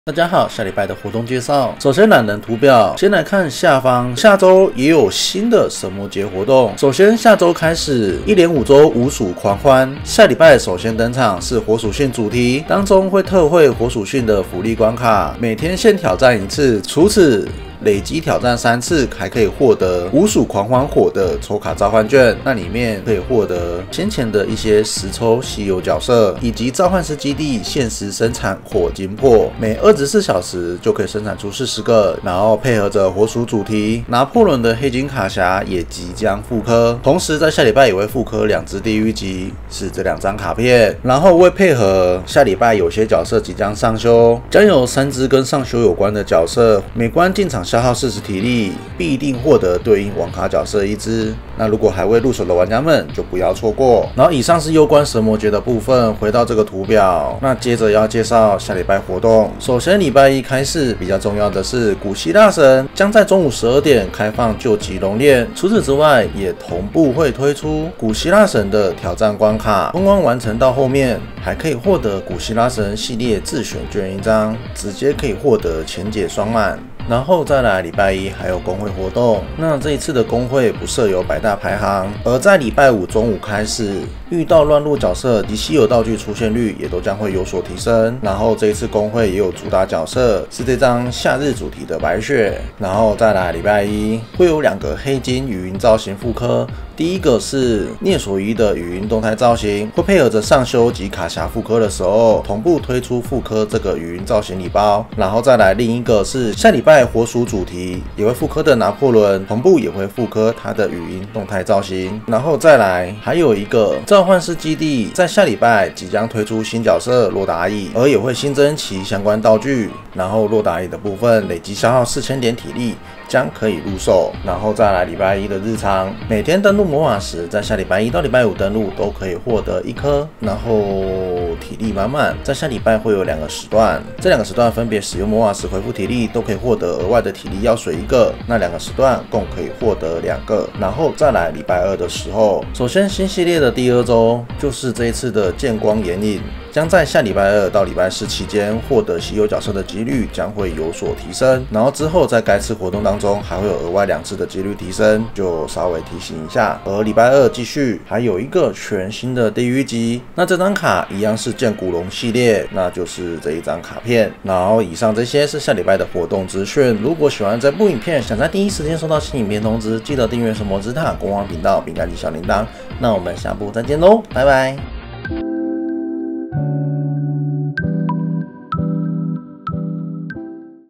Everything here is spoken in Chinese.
大家好，下礼拜的活动介绍。首先，懒人图表，先来看下方，下周也有新的神魔节活动。首先，下周开始1连5周5属狂欢。下礼拜首先登场是火属性主题，当中会特惠火属性的福利关卡，每天限挑战1次。除此累积挑战3次，还可以获得5属狂欢火的抽卡召唤券，那里面可以获得先前的一些实抽稀有角色，以及召唤师基地限时生产火金魄，每24小时就可以生产出40个，然后配合着火属主题，拿破仑的黑金卡匣也即将复刻，同时在下礼拜也会复刻2只地狱级，是这2张卡片，然后为配合下礼拜有些角色即将上修，将有3只跟上修有关的角色，每关进场消耗40体力，必定获得对应网卡角色1只。那如果还未入手的玩家们就不要错过。然后以上是攸关神魔节的部分，回到这个图表，那接着要介绍下礼拜活动。首先礼拜一开始比较重要的是古希腊神将在中午12点开放救急熔炼，除此之外也同步会推出古希腊神的挑战关卡，通关完成到后面还可以获得古希腊神系列自选券1张，直接可以获得前解双满。然后再来礼拜一还有公会活动，那这一次的公会不设有100大排行，而在礼拜五中午开始，遇到乱入角色及稀有道具出现率也都将会有所提升。然后这一次公会也有主打角色是这张夏日主题的白雪。然后再来礼拜一会有2个黑金语音造型复刻，第一个是聂索伊的语音动态造型，会配合着上修及卡匣复刻的时候同步推出复刻这个语音造型礼包。然后再来另一个是下礼拜火属主题也会复刻的拿破仑，同步也会复刻它的语音动态造型。然后再来还有一个召唤师基地在下礼拜即将推出新角色洛达伊，而也会新增其相关道具。然后洛达伊的部分累积消耗4000点体力将可以入手。然后再来礼拜一的日常，每天登录魔法石，在下礼拜一到礼拜五登录都可以获得1颗，然后体力满满。在下礼拜会有2个时段，这2个时段分别使用魔法石恢复体力，都可以获得额外的体力药水1个，那2个时段共可以获得2个。然后再来礼拜二的时候，首先新系列的第2周就是这一次的剑光眼影，将在下礼拜二到礼拜4期间获得稀有角色的几率将会有所提升，然后之后在该次活动当中还会有额外2次的几率提升，就稍微提醒一下。而礼拜二继续还有一个全新的地狱级，那这张卡一样是剑古龙系列，那就是这一张卡片。然后以上这些是下礼拜的活动资讯，如果喜欢这部影片，想在第一时间收到新影片通知，记得订阅神魔之塔官方频道并开启小铃铛。那我们下部再见喽，拜拜。